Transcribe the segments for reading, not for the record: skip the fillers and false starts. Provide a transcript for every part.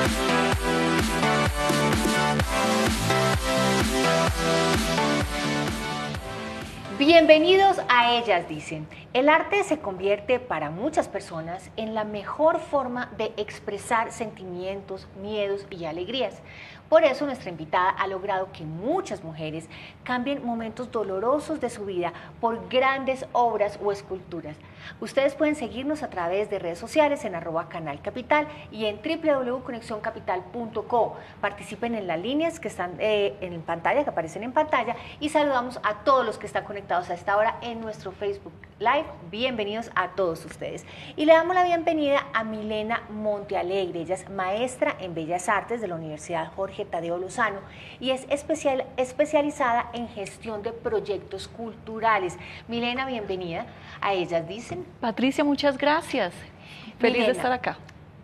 Bienvenidos a Ellas Dicen. El arte se convierte para muchas personas en la mejor forma de expresar sentimientos, miedos y alegrías. Por eso nuestra invitada ha logrado que muchas mujeres cambien momentos dolorosos de su vida por grandes obras o esculturas. Ustedes pueden seguirnos a través de redes sociales en @canalcapital y en www.conexioncapital.co. Participen en las líneas que están en pantalla, que aparecen en pantalla, y saludamos a todos los que están conectados a esta hora en nuestro Facebook Live. Bienvenidos a todos ustedes. Y le damos la bienvenida a Milena Montealegre. Ella es maestra en Bellas Artes de la Universidad Jorge Tadeo Lozano y es especializada en gestión de proyectos culturales. Milena, bienvenida a Ellas Dicen. Patricia, muchas gracias. Feliz Milena, de estar acá.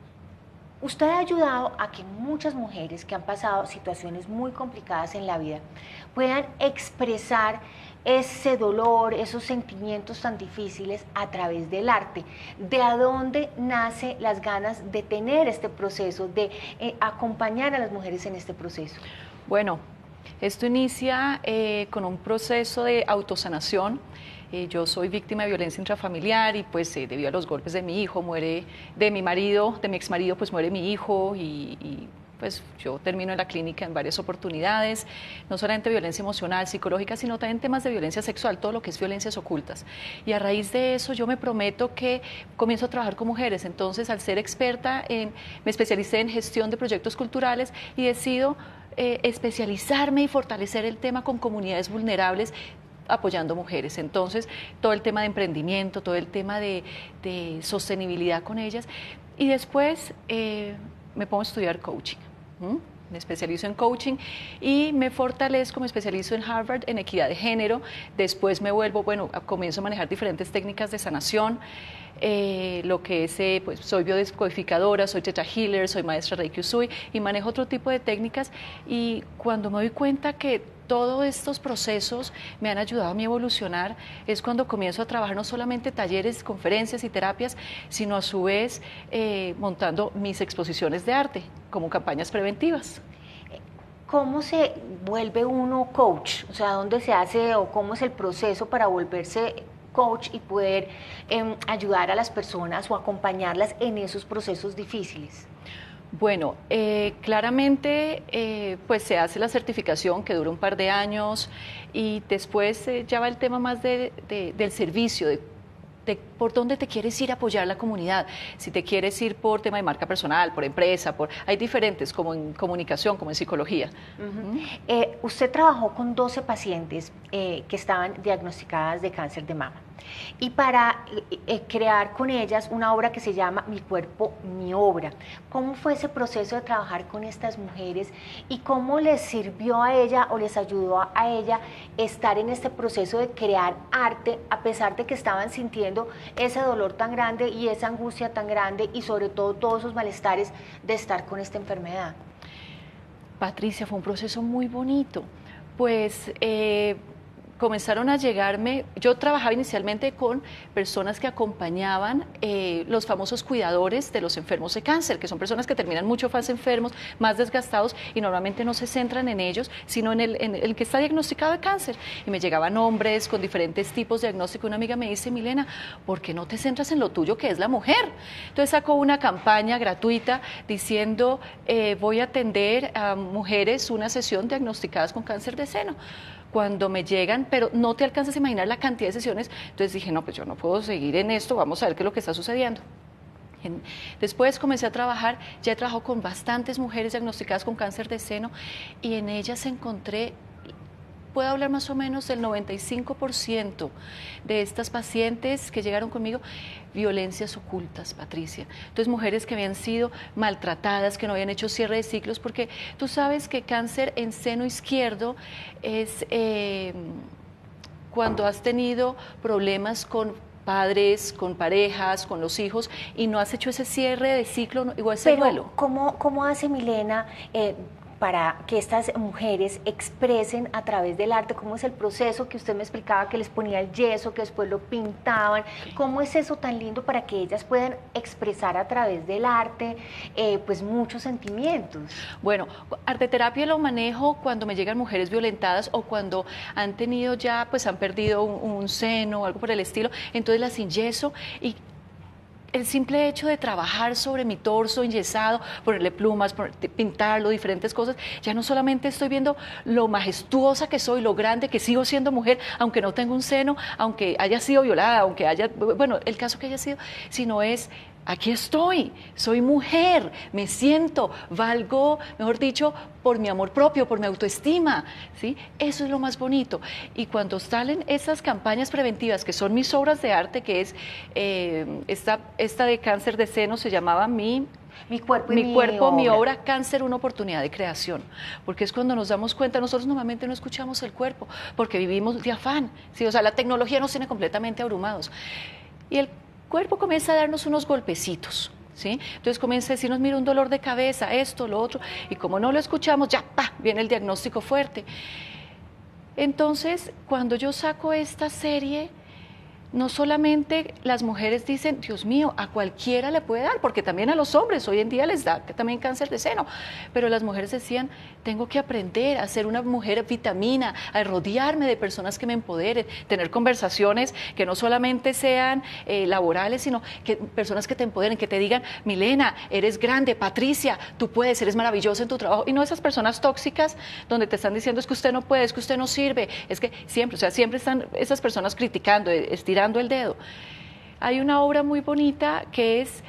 Usted ha ayudado a que muchas mujeres que han pasado situaciones muy complicadas en la vida puedan expresar ese dolor, esos sentimientos tan difíciles a través del arte. ¿De dónde nace las ganas de tener este proceso, de acompañar a las mujeres en este proceso? Bueno, esto inicia con un proceso de autosanación. Yo soy víctima de violencia intrafamiliar y pues debido a los golpes de mi hijo, muere, de mi marido, de mi exmarido, pues muere mi hijo y pues yo termino en la clínica en varias oportunidades, no solamente violencia emocional, psicológica, sino también temas de violencia sexual, todo lo que es violencias ocultas. Y a raíz de eso yo me prometo que comienzo a trabajar con mujeres. Entonces, al ser experta me especialicé en gestión de proyectos culturales y decido especializarme y fortalecer el tema con comunidades vulnerables, apoyando mujeres. Entonces, todo el tema de emprendimiento, todo el tema de sostenibilidad con ellas. Y después me pongo a estudiar coaching. Me especializo en coaching y me fortalezco, me especializo en Harvard en equidad de género. Después me vuelvo, comienzo a manejar diferentes técnicas de sanación, lo que es, pues soy biodescodificadora, soy Theta Healer, soy maestra Reiki Usui y manejo otro tipo de técnicas. Y cuando me doy cuenta que todos estos procesos me han ayudado a mí a evolucionar, es cuando comienzo a trabajar no solamente talleres, conferencias y terapias, sino a su vez montando mis exposiciones de arte como campañas preventivas. ¿Cómo se vuelve uno coach? O sea, ¿dónde se hace o cómo es el proceso para volverse coach y poder ayudar a las personas o acompañarlas en esos procesos difíciles? Bueno, claramente pues se hace la certificación que dura un par de años y después ya va el tema más del servicio, de por dónde te quieres ir a apoyar la comunidad, si te quieres ir por tema de marca personal, por empresa, hay diferentes, como en comunicación, como en psicología. Usted trabajó con 12 pacientes que estaban diagnosticadas de cáncer de mama y para crear con ellas una obra que se llama Mi Cuerpo, Mi Obra. ¿Cómo fue ese proceso de trabajar con estas mujeres y cómo les sirvió a ella o les ayudó a ella estar en este proceso de crear arte a pesar de que estaban sintiendo ese dolor tan grande y esa angustia tan grande y sobre todo todos esos malestares de estar con esta enfermedad? Patricia, fue un proceso muy bonito, pues comenzaron a llegarme, yo trabajaba inicialmente con personas que acompañaban los famosos cuidadores de los enfermos de cáncer, que son personas que terminan mucho más enfermos, más desgastados y normalmente no se centran en ellos, sino en el que está diagnosticado de cáncer. Y me llegaban hombres con diferentes tipos de diagnóstico. Una amiga me dice, Milena, ¿por qué no te centras en lo tuyo que es la mujer? Entonces sacó una campaña gratuita diciendo, voy a atender a mujeres una sesión diagnosticadas con cáncer de seno. Cuando me llegan, pero no te alcanzas a imaginar la cantidad de sesiones, entonces dije, no, pues yo no puedo seguir en esto, vamos a ver qué es lo que está sucediendo. Después comencé a trabajar, ya he trabajado con bastantes mujeres diagnosticadas con cáncer de seno y en ellas encontré, puedo hablar más o menos del 95% de estas pacientes que llegaron conmigo, violencias ocultas, Patricia. Entonces, mujeres que habían sido maltratadas, que no habían hecho cierre de ciclos, porque tú sabes que cáncer en seno izquierdo es cuando has tenido problemas con padres, con parejas, con los hijos, y no has hecho ese cierre de ciclo o ese duelo. ¿Cómo hace Milena para que estas mujeres expresen a través del arte? ¿Cómo es el proceso que usted me explicaba, que les ponía el yeso, que después lo pintaban? ¿Cómo es eso tan lindo para que ellas puedan expresar a través del arte pues muchos sentimientos? Bueno, arteterapia lo manejo cuando me llegan mujeres violentadas o cuando han tenido ya, pues han perdido un seno o algo por el estilo, entonces las inyeso y el simple hecho de trabajar sobre mi torso enyesado, ponerle plumas, pintarlo, diferentes cosas, ya no solamente estoy viendo lo majestuosa que soy, lo grande que sigo siendo mujer, aunque no tengo un seno, aunque haya sido violada, aunque haya, bueno, el caso que haya sido, sino es... Aquí estoy, soy mujer, me siento, valgo, mejor dicho, por mi amor propio, por mi autoestima, ¿sí? Eso es lo más bonito. Y cuando salen estas campañas preventivas, que son mis obras de arte, que es esta de cáncer de seno, se llamaba Mi cuerpo, mi obra, cáncer, una oportunidad de creación, porque es cuando nos damos cuenta, nosotros normalmente no escuchamos el cuerpo, porque vivimos de afán, ¿sí? O sea, la tecnología nos tiene completamente abrumados. Y el cuerpo comienza a darnos unos golpecitos, ¿sí? Entonces comienza a decirnos, mira, un dolor de cabeza, esto, lo otro, y como no lo escuchamos, ya, ¡pa!, viene el diagnóstico fuerte. Entonces, cuando yo saco esta serie, no solamente las mujeres dicen, Dios mío, a cualquiera le puede dar, porque también a los hombres hoy en día les da también cáncer de seno, pero las mujeres decían, tengo que aprender a ser una mujer vitamina, a rodearme de personas que me empoderen, tener conversaciones que no solamente sean laborales, sino que personas que te empoderen, que te digan, Milena, eres grande, Patricia, tú puedes, eres maravillosa en tu trabajo, y no esas personas tóxicas donde te están diciendo, es que usted no puede, es que usted no sirve, es que siempre, o sea, siempre están esas personas criticando, estirando el dedo. Hay una obra muy bonita que es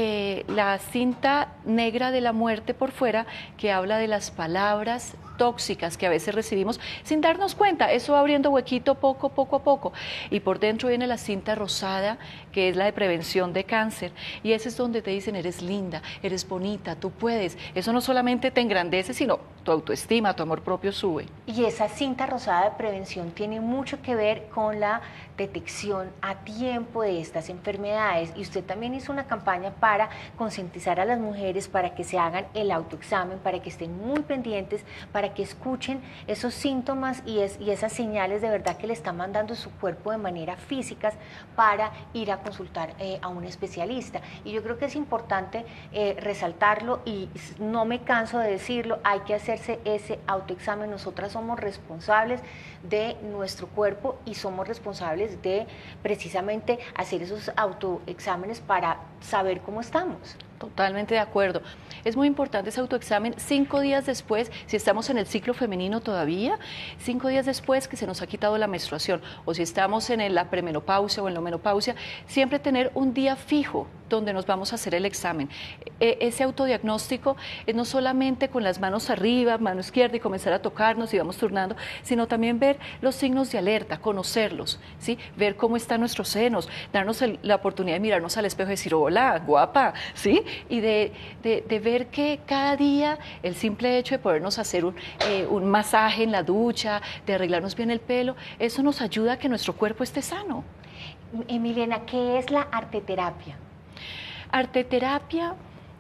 la cinta negra de la muerte por fuera, que habla de las palabras tóxicas que a veces recibimos sin darnos cuenta, eso va abriendo huequito poco a poco, y por dentro viene la cinta rosada, que es la de prevención de cáncer, y ese es donde te dicen, eres linda, eres bonita, tú puedes, eso no solamente te engrandece, sino tu autoestima, tu amor propio sube. Y esa cinta rosada de prevención tiene mucho que ver con la detección a tiempo de estas enfermedades, y usted también hizo una campaña para concientizar a las mujeres para que se hagan el autoexamen, para que estén muy pendientes, para que escuchen esos síntomas y esas señales de verdad que le está mandando su cuerpo de manera física para ir a consultar a un especialista. Y yo creo que es importante resaltarlo, y no me canso de decirlo, hay que hacerse ese autoexamen. Nosotras somos responsables de nuestro cuerpo y somos responsables de precisamente hacer esos autoexámenes para saber cómo estamos. Totalmente de acuerdo. Es muy importante ese autoexamen 5 días después, si estamos en el ciclo femenino todavía, 5 días después que se nos ha quitado la menstruación, o si estamos en la premenopausia o en la menopausia, siempre tener un día fijo donde nos vamos a hacer el examen. Ese autodiagnóstico es no solamente con las manos arriba, mano izquierda, y comenzar a tocarnos y vamos turnando, sino también ver los signos de alerta, conocerlos, ¿sí? Ver cómo están nuestros senos, darnos la oportunidad de mirarnos al espejo y decir, hola, guapa, ¿sí? Y de ver que cada día el simple hecho de podernos hacer un masaje en la ducha, de arreglarnos bien el pelo, eso nos ayuda a que nuestro cuerpo esté sano. Milena, ¿qué es la arteterapia? Arteterapia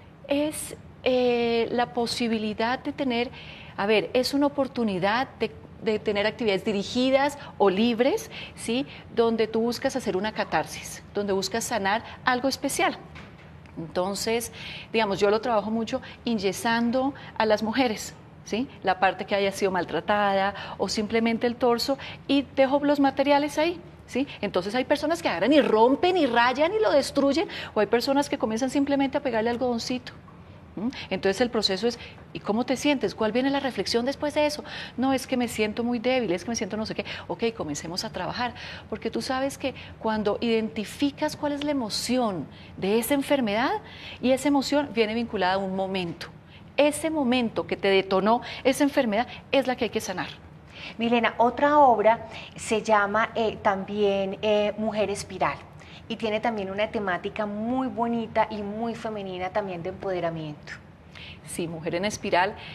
es la posibilidad de tener, es una oportunidad de tener actividades dirigidas o libres, ¿sí? Donde tú buscas hacer una catarsis, donde buscas sanar algo especial. Entonces, digamos, yo lo trabajo mucho inyesando a las mujeres, ¿sí? La parte que haya sido maltratada o simplemente el torso, y dejo los materiales ahí. ¿Sí? Entonces hay personas que agarran y rompen y rayan y lo destruyen, o hay personas que comienzan simplemente a pegarle algodoncito. Entonces el proceso es, ¿y cómo te sientes? ¿Cuál viene la reflexión después de eso? No, es que me siento muy débil, es que me siento no sé qué. Ok, comencemos a trabajar, porque tú sabes que cuando identificas cuál es la emoción de esa enfermedad, y esa emoción viene vinculada a un momento, ese momento que te detonó esa enfermedad es la que hay que sanar. Milena, otra obra se llama también Mujer Espiral, y tiene también una temática muy bonita y muy femenina también de empoderamiento. Sí, Mujer en Espiral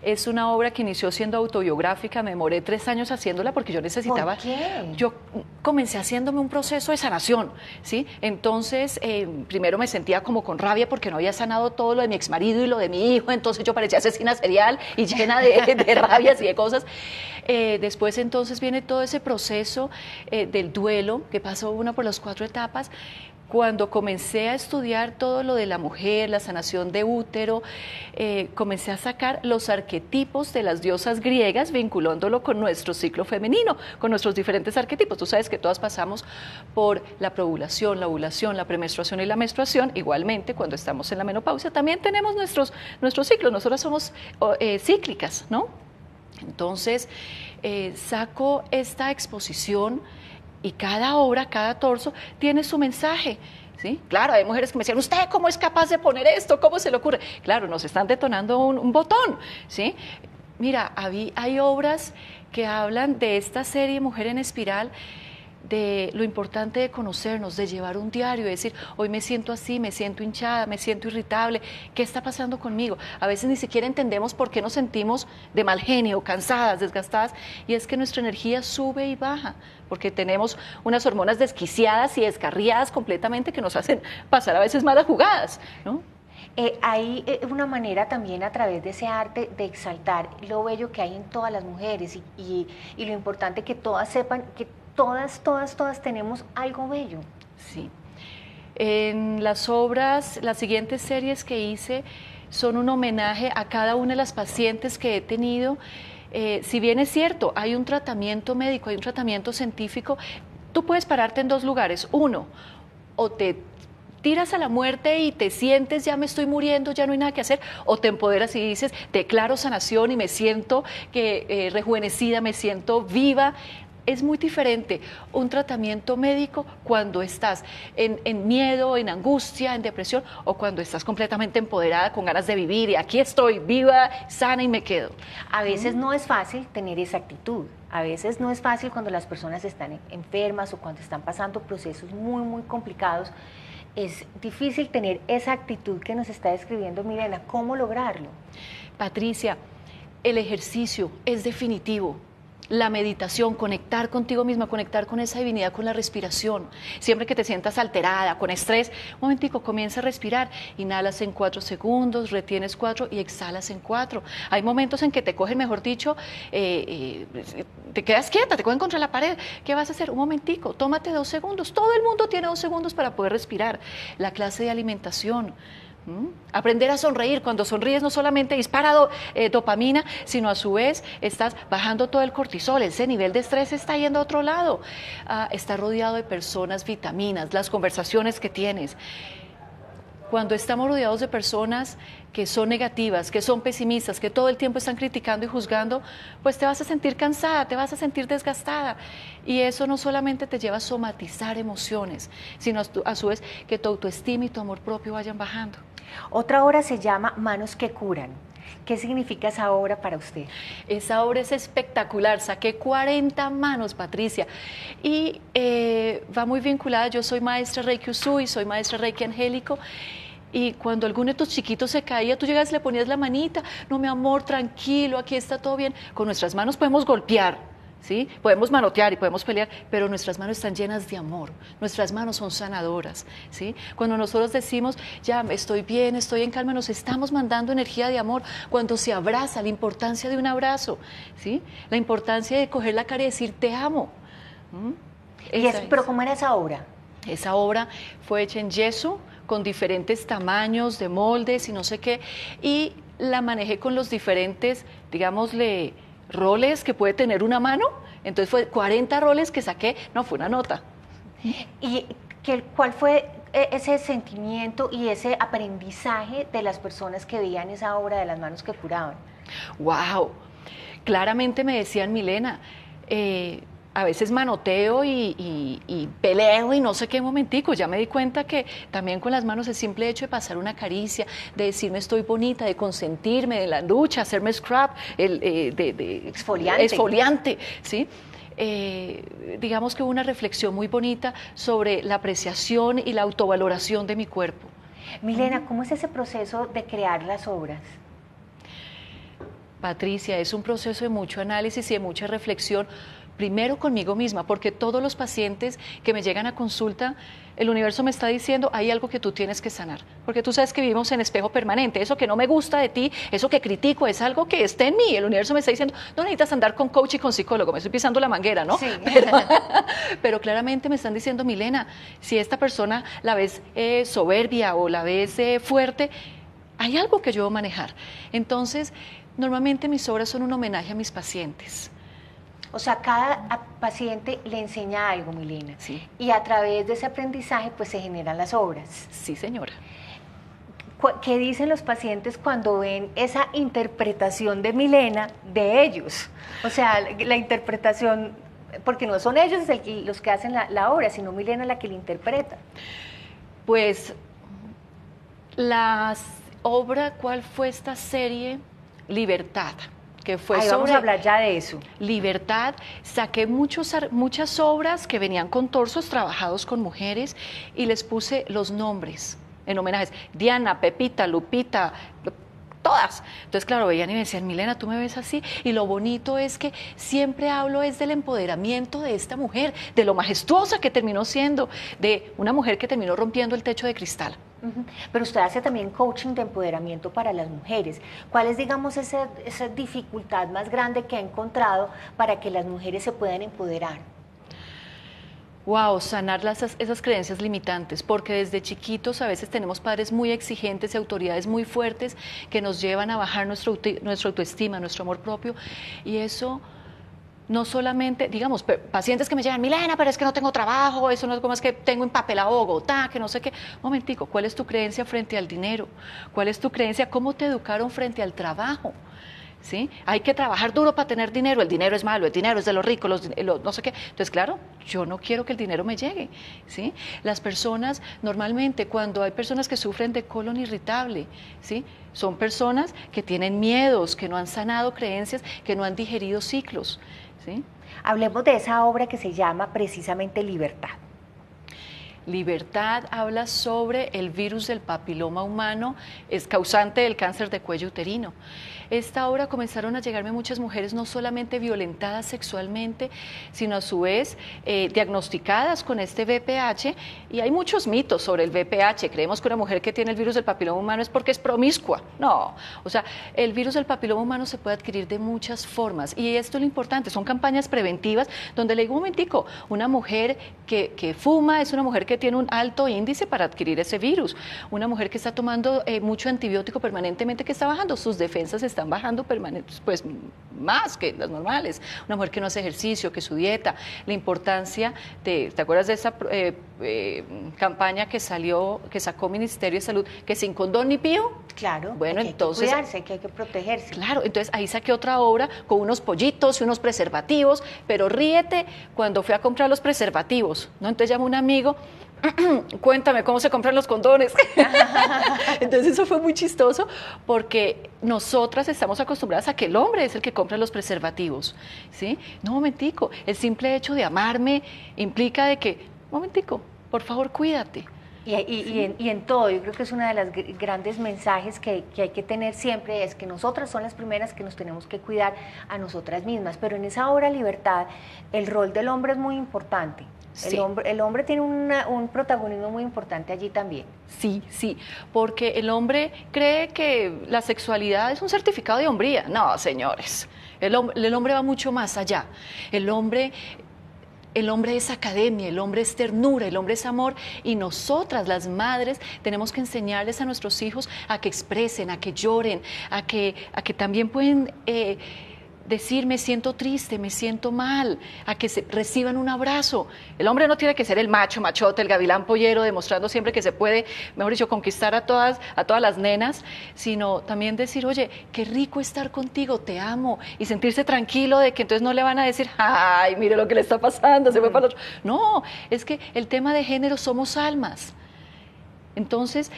Es una obra que inició siendo autobiográfica, me demoré 3 años haciéndola porque yo necesitaba... ¿Por qué? Yo comencé haciéndome un proceso de sanación, ¿sí? Entonces, primero me sentía como con rabia porque no había sanado todo lo de mi exmarido y lo de mi hijo, entonces yo parecía asesina serial y llena de rabias y de cosas. Después entonces viene todo ese proceso del duelo, que pasó una por las 4 etapas. Cuando comencé a estudiar todo lo de la mujer, la sanación de útero, comencé a sacar los arquetipos de las diosas griegas, vinculándolo con nuestro ciclo femenino, con nuestros diferentes arquetipos. Tú sabes que todas pasamos por la preovulación, la ovulación, la premenstruación y la menstruación. Igualmente, cuando estamos en la menopausia, también tenemos nuestros ciclos. Nosotras somos cíclicas, ¿no? Entonces, saco esta exposición y cada obra, cada torso, tiene su mensaje, ¿sí? Claro, hay mujeres que me decían, ¿usted cómo es capaz de poner esto? ¿Cómo se le ocurre? Claro, nos están detonando un botón, ¿sí? Mira, hay obras que hablan de esta serie Mujer en Espiral, de lo importante de conocernos, de llevar un diario, de decir, hoy me siento así, me siento hinchada, me siento irritable, ¿qué está pasando conmigo? A veces ni siquiera entendemos por qué nos sentimos de mal genio, cansadas, desgastadas, y es que nuestra energía sube y baja, porque tenemos unas hormonas desquiciadas y descarriadas completamente que nos hacen pasar a veces malas jugadas, ¿no? Hay una manera también a través de ese arte de exaltar lo bello que hay en todas las mujeres y lo importante que todas sepan que todas tenemos algo bello. Sí. En las obras, las siguientes series que hice son un homenaje a cada una de las pacientes que he tenido. Si bien es cierto, hay un tratamiento médico, hay un tratamiento científico, tú puedes pararte en 2 lugares. Uno, o te tiras a la muerte y te sientes, ya me estoy muriendo, ya no hay nada que hacer, o te empoderas y dices, declaro sanación y me siento rejuvenecida, me siento viva. Es muy diferente un tratamiento médico cuando estás en miedo, en angustia, en depresión, o cuando estás completamente empoderada, con ganas de vivir, y aquí estoy, viva, sana y me quedo. A veces no es fácil tener esa actitud, a veces no es fácil cuando las personas están enfermas o cuando están pasando procesos muy complicados. Es difícil tener esa actitud que nos está describiendo Milena. ¿Cómo lograrlo? Patricia, el ejercicio es definitivo. La meditación, conectar contigo misma, conectar con esa divinidad, con la respiración. Siempre que te sientas alterada, con estrés, un momentico, comienza a respirar. Inhalas en 4 segundos, retienes 4 y exhalas en 4. Hay momentos en que te cogen, mejor dicho, te quedas quieta, te cogen contra la pared. ¿Qué vas a hacer? Un momentico, tómate 2 segundos. Todo el mundo tiene 2 segundos para poder respirar. La clase de alimentación. Aprender a sonreír. Cuando sonríes no solamente dispara dopamina, sino a su vez estás bajando todo el cortisol, ese nivel de estrés está yendo a otro lado. Estás rodeado de personas, vitaminas, las conversaciones que tienes. Cuando estamos rodeados de personas que son negativas, que son pesimistas, que todo el tiempo están criticando y juzgando, pues te vas a sentir cansada, te vas a sentir desgastada. Y eso no solamente te lleva a somatizar emociones, sino a su vez que tu autoestima y tu amor propio vayan bajando. Otra obra se llama Manos que Curan. ¿Qué significa esa obra para usted? Esa obra es espectacular, saqué 40 manos, Patricia, y va muy vinculada. Yo soy maestra Reiki Usui, soy maestra Reiki angélico, y cuando alguno de tus chiquitos se caía, tú llegas y le ponías la manita, no, mi amor, tranquilo, aquí está todo bien. Con nuestras manos podemos golpear, ¿sí? Podemos manotear y podemos pelear, pero nuestras manos están llenas de amor, nuestras manos son sanadoras, ¿sí? Cuando nosotros decimos, ya estoy bien, estoy en calma, nos estamos mandando energía de amor. Cuando se abraza, la importancia de un abrazo, ¿sí? La importancia de coger la cara y decir, te amo. Pero ¿cómo era esa obra? Esa obra fue hecha en yeso, con diferentes tamaños de moldes y no sé qué, y la manejé con los diferentes, digámosle, roles que puede tener una mano. Entonces fue 40 roles que saqué, no, fue una nota. ¿Y cuál fue ese sentimiento y ese aprendizaje de las personas que veían esa obra de las manos que curaban? ¡Wow! Claramente me decían, Milena, a veces manoteo y peleo y no sé qué momentico. Ya me di cuenta que también con las manos el simple hecho de pasar una caricia, de decirme estoy bonita, de consentirme, de la ducha, hacerme scrub, exfoliante, ¿sí? Digamos que hubo una reflexión muy bonita sobre la apreciación y la autovaloración de mi cuerpo. Milena, ¿cómo es ese proceso de crear las obras? Patricia, es un proceso de mucho análisis y de mucha reflexión, primero conmigo misma, porque todos los pacientes que me llegan a consulta, el universo me está diciendo, hay algo que tú tienes que sanar, porque tú sabes que vivimos en espejo permanente, eso que no me gusta de ti, eso que critico, es algo que está en mí, el universo me está diciendo, no necesitas andar con coach y con psicólogo, me estoy pisando la manguera, ¿no? Sí. Pero claramente me están diciendo, Milena, si esta persona la ves soberbia o la ves fuerte, hay algo que yo debo manejar. Entonces, normalmente mis obras son un homenaje a mis pacientes. O sea, cada paciente le enseña algo, Milena. Sí. Y a través de ese aprendizaje, pues se generan las obras. Sí, señora. ¿Qué dicen los pacientes cuando ven esa interpretación de Milena de ellos? O sea, la interpretación, porque no son ellos los que hacen la obra, sino Milena la que la interpreta. Pues, la obra, ¿cuál fue esta serie? Libertad. Que fue Ahí sobre vamos a hablar ya de eso. Libertad. Saqué muchas obras que venían con torsos trabajados con mujeres y les puse los nombres en homenajes. Diana, Pepita, Lupita, todas. Entonces, claro, veían y me decían, Milena, tú me ves así. Y lo bonito es que siempre hablo es del empoderamiento de esta mujer, de lo majestuosa que terminó siendo, de una mujer que terminó rompiendo el techo de cristal. Pero usted hace también coaching de empoderamiento para las mujeres. ¿Cuál es, digamos, esa dificultad más grande que ha encontrado para que las mujeres se puedan empoderar? Wow, sanar esas creencias limitantes, porque desde chiquitos a veces tenemos padres muy exigentes y autoridades muy fuertes que nos llevan a bajar nuestra autoestima, nuestro amor propio, y eso no solamente, digamos, pacientes que me llegan, Milena, pero es que no tengo trabajo, eso no es como es que tengo empapelado Bogotá, que no sé qué. Momentico, ¿cuál es tu creencia frente al dinero? ¿Cuál es tu creencia? ¿Cómo te educaron frente al trabajo? ¿Sí? Hay que trabajar duro para tener dinero, el dinero es malo, el dinero es de los ricos, no sé qué. Entonces, claro, yo no quiero que el dinero me llegue, ¿sí? Las personas, normalmente, cuando hay personas que sufren de colon irritable, ¿sí? Son personas que tienen miedos, que no han sanado creencias, que no han digerido ciclos, ¿sí? Hablemos de esa obra que se llama precisamente Libertad. Libertad habla sobre el virus del papiloma humano, es causante del cáncer de cuello uterino. Esta obra comenzaron a llegarme muchas mujeres no solamente violentadas sexualmente, sino a su vez diagnosticadas con este VPH, y hay muchos mitos sobre el VPH. Creemos que una mujer que tiene el virus del papiloma humano es porque es promiscua. No, o sea, el virus del papiloma humano se puede adquirir de muchas formas, y esto es lo importante, son campañas preventivas donde le digo, un momentico, una mujer que fuma es una mujer que tiene un alto índice para adquirir ese virus, una mujer que está tomando mucho antibiótico permanentemente, que está bajando, sus defensas están bajando pues más que las normales, una mujer que no hace ejercicio, que su dieta, la importancia ¿te acuerdas de esa campaña que sacó Ministerio de Salud, que sin condón ni pío? Claro, bueno, entonces hay que cuidarse, que hay que protegerse. Claro, entonces ahí saqué otra obra con unos pollitos y unos preservativos, pero ríete cuando fui a comprar los preservativos, ¿no? Entonces llamo a un amigo, cuéntame cómo se compran los condones. Entonces eso fue muy chistoso porque nosotras estamos acostumbradas a que el hombre es el que compra los preservativos, ¿sí? No, momentico, el simple hecho de amarme implica de que, momentico, por favor, cuídate. Y en todo, yo creo que es uno de los grandes mensajes que hay que tener siempre, es que nosotras son las primeras que nos tenemos que cuidar a nosotras mismas, pero en esa obra Libertad, el rol del hombre es muy importante. Sí. El hombre tiene un protagonismo muy importante allí también. Sí, sí, porque el hombre cree que la sexualidad es un certificado de hombría. No, señores, el hombre va mucho más allá. El hombre es academia, el hombre es ternura, el hombre es amor, y nosotras, las madres, tenemos que enseñarles a nuestros hijos a que expresen, a que lloren, a que también pueden decir me siento triste, me siento mal, a que reciban un abrazo. El hombre no tiene que ser el machote, el gavilán pollero, demostrando siempre que se puede, mejor dicho, conquistar a todas las nenas, sino también decir, oye, qué rico estar contigo, te amo, y sentirse tranquilo de que entonces no le van a decir, ay, mire lo que le está pasando, se fue para el otro. No, es que el tema de género, somos almas. Entonces,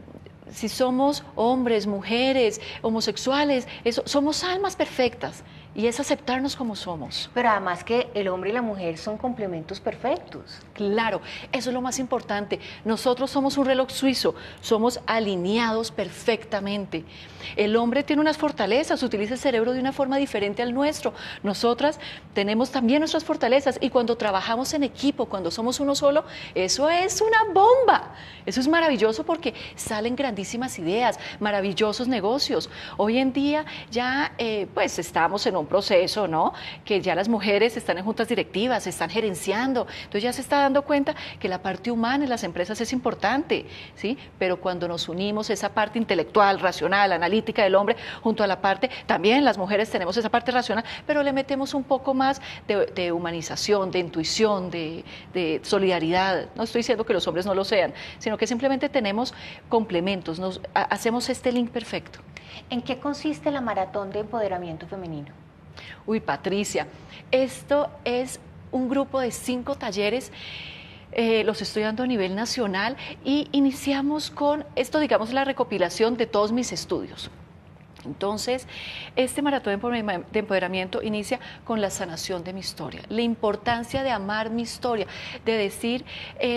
si somos hombres, mujeres, homosexuales, somos almas perfectas y es aceptarnos como somos. Pero además que el hombre y la mujer son complementos perfectos. Claro, eso es lo más importante. Nosotros somos un reloj suizo, somos alineados perfectamente. El hombre tiene unas fortalezas, utiliza el cerebro de una forma diferente al nuestro. Nosotras tenemos también nuestras fortalezas y cuando trabajamos en equipo, cuando somos uno solo, eso es una bomba. Eso es maravilloso porque salen grandísimas ideas, maravillosos negocios. Hoy en día ya pues estamos en un proceso, ¿no? Que ya las mujeres están en juntas directivas, están gerenciando, entonces ya se está dando cuenta que la parte humana en las empresas es importante, ¿sí? Pero cuando nos unimos esa parte intelectual, racional, analítica del hombre, junto a la parte, también las mujeres tenemos esa parte racional, pero le metemos un poco más de humanización, de intuición, de solidaridad. No estoy diciendo que los hombres no lo sean, sino que simplemente tenemos complementos, hacemos este link perfecto. ¿En qué consiste la maratón de empoderamiento femenino? Uy, Patricia, esto es un grupo de 5 talleres, los estoy dando a nivel nacional y iniciamos con esto, digamos, la recopilación de todos mis estudios. Entonces, este maratón de empoderamiento inicia con la sanación de mi historia, la importancia de amar mi historia, de decir,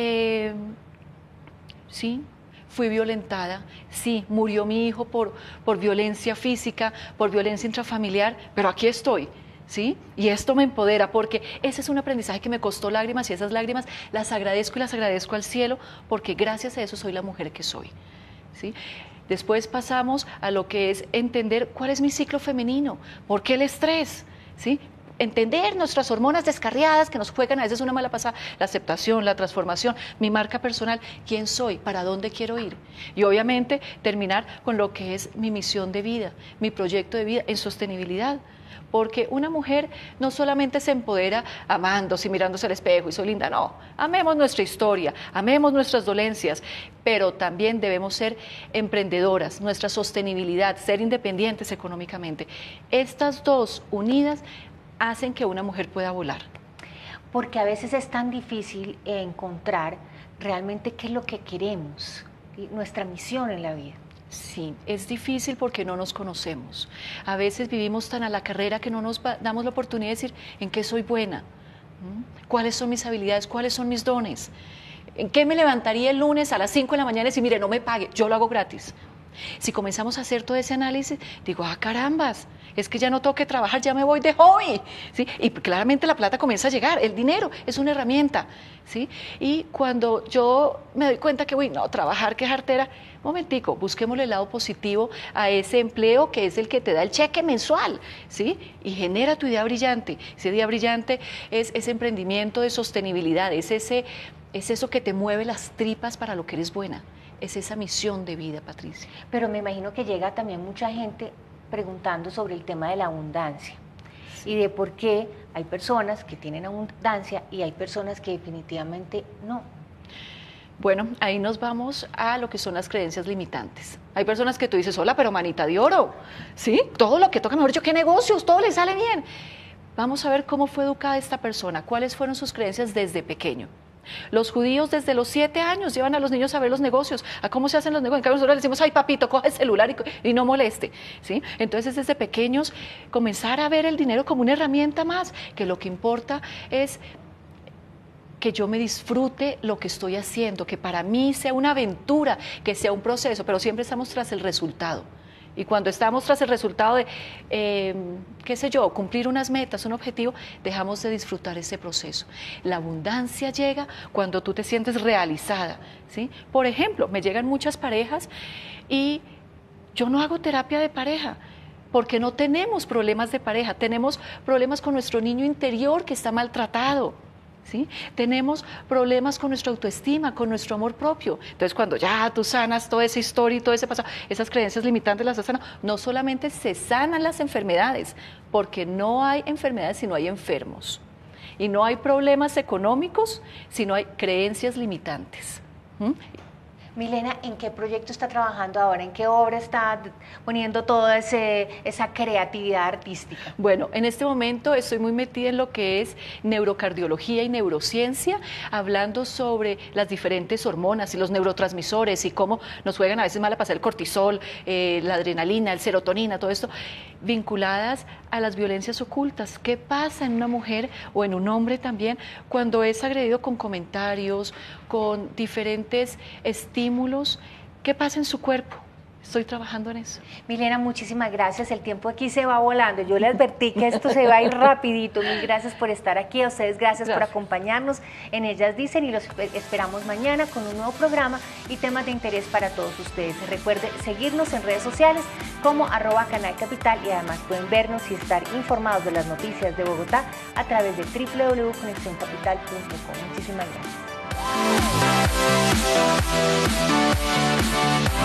sí, fui violentada, sí, murió mi hijo por violencia física, por violencia intrafamiliar, pero aquí estoy, ¿sí? Y esto me empodera porque ese es un aprendizaje que me costó lágrimas y esas lágrimas las agradezco y las agradezco al cielo porque gracias a eso soy la mujer que soy, ¿sí? Después pasamos a lo que es entender cuál es mi ciclo femenino, por qué el estrés, ¿sí? Entender nuestras hormonas descarriadas que nos juegan a veces una mala pasada, la aceptación, la transformación, mi marca personal, quién soy, para dónde quiero ir. Y obviamente terminar con lo que es mi misión de vida, mi proyecto de vida en sostenibilidad. Porque una mujer no solamente se empodera amándose y mirándose al espejo y soy linda, no, amemos nuestra historia, amemos nuestras dolencias, pero también debemos ser emprendedoras, nuestra sostenibilidad, ser independientes económicamente. Estas dos unidas hacen que una mujer pueda volar. Porque a veces es tan difícil encontrar realmente qué es lo que queremos, nuestra misión en la vida. Sí, es difícil porque no nos conocemos. A veces vivimos tan a la carrera que no nos damos la oportunidad de decir en qué soy buena, cuáles son mis habilidades, cuáles son mis dones, en qué me levantaría el lunes a las 5 de la mañana y decir, mire, no me pague, yo lo hago gratis. Si comenzamos a hacer todo ese análisis, digo, carambas, es que ya no tengo que trabajar, ya me voy de hobby, ¿sí? Y claramente la plata comienza a llegar, el dinero es una herramienta, ¿sí? Y cuando yo me doy cuenta que, uy, no, trabajar, qué jartera, momentico, busquémosle el lado positivo a ese empleo que es el que te da el cheque mensual, ¿sí? Y genera tu idea brillante. Ese día brillante es ese emprendimiento de sostenibilidad, es eso que te mueve las tripas para lo que eres buena. Es esa misión de vida, Patricia. Pero me imagino que llega también mucha gente preguntando sobre el tema de la abundancia y de por qué hay personas que tienen abundancia y hay personas que definitivamente no. Bueno, ahí nos vamos a lo que son las creencias limitantes. Hay personas que tú dices, hola, pero manita de oro, ¿sí? Todo lo que toca, mejor dicho, ¿qué negocios? Todo le sale bien. Vamos a ver cómo fue educada esta persona, cuáles fueron sus creencias desde pequeño. Los judíos desde los 7 años llevan a los niños a ver los negocios, a cómo se hacen los negocios. En cambio nosotros le decimos, ay papito, coge el celular y no moleste, ¿sí? Entonces desde pequeños comenzar a ver el dinero como una herramienta más, que lo que importa es que yo me disfrute lo que estoy haciendo, que para mí sea una aventura, que sea un proceso, pero siempre estamos tras el resultado. Y cuando estamos tras el resultado de, qué sé yo, cumplir unas metas, un objetivo, dejamos de disfrutar ese proceso. La abundancia llega cuando tú te sientes realizada, ¿sí? Por ejemplo, me llegan muchas parejas y yo no hago terapia de pareja, porque no tenemos problemas de pareja, tenemos problemas con nuestro niño interior que está maltratado. ¿Sí? Tenemos problemas con nuestra autoestima, con nuestro amor propio. Entonces, cuando ya tú sanas toda esa historia y todo ese pasado, esas creencias limitantes las has sanado, no solamente se sanan las enfermedades, porque no hay enfermedades si no hay enfermos. Y no hay problemas económicos si no hay creencias limitantes. Milena, ¿en qué proyecto está trabajando ahora? ¿En qué obra está poniendo toda esa creatividad artística? Bueno, en este momento estoy muy metida en lo que es neurocardiología y neurociencia, hablando sobre las diferentes hormonas y los neurotransmisores y cómo nos juegan a veces mal a pasar el cortisol, la adrenalina, el serotonina, todo esto, vinculadas a las violencias ocultas. ¿Qué pasa en una mujer o en un hombre también cuando es agredido con comentarios, con diferentes estímulos? ¿Qué pasa en su cuerpo? Estoy trabajando en eso. Milena, muchísimas gracias. El tiempo aquí se va volando. Yo le advertí que esto se va a ir rapidito. Mil gracias por estar aquí. A ustedes gracias por acompañarnos en Ellas Dicen y los esperamos mañana con un nuevo programa y temas de interés para todos ustedes. Recuerde seguirnos en redes sociales como @Canal Capital y además pueden vernos y estar informados de las noticias de Bogotá a través de www.conexioncapital.com. Muchísimas gracias.